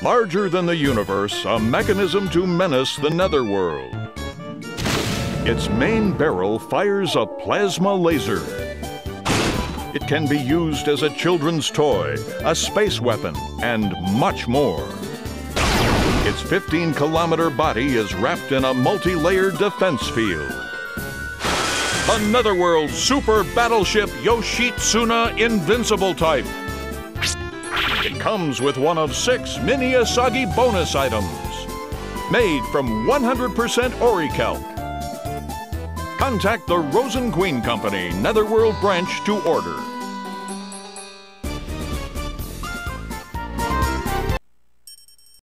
Larger than the universe, a mechanism to menace the netherworld. Its main barrel fires a plasma laser. It can be used as a children's toy, a space weapon, and much more. Its 15-kilometer body is wrapped in a multi-layered defense field. A Netherworld Super Battleship Yoshitsuna Invincible Type. It comes with one of 6 mini Asagi bonus items, made from 100% Oricalc. Contact the Rosen Queen Company, Netherworld branch to order.